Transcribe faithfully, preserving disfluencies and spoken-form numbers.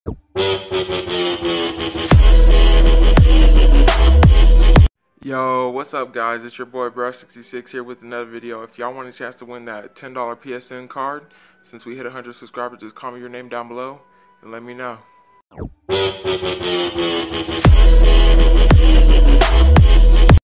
Yo, what's up guys? It's your boy Brush sixty-six here with another video. If y'all want a chance to win that ten dollar P S N card, since we hit one hundred subscribers, just comment your name down below and let me know.